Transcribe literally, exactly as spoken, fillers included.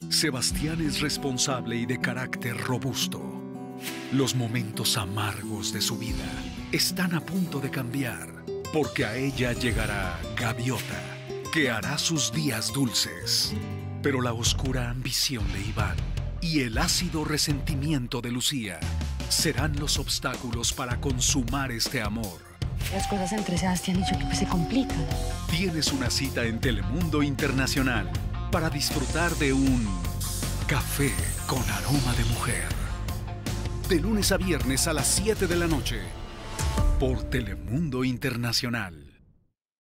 Sebastián es responsable y de carácter robusto. Los momentos amargos de su vida están a punto de cambiar, porque a ella llegará Gaviota, que hará sus días dulces. Pero la oscura ambición de Iván y el ácido resentimiento de Lucía serán los obstáculos para consumar este amor. Las cosas entre Sebastián y yo pues, se complican. Tienes una cita en Telemundo Internacional para disfrutar de un café con aroma de mujer. De lunes a viernes a las siete de la noche por Telemundo Internacional.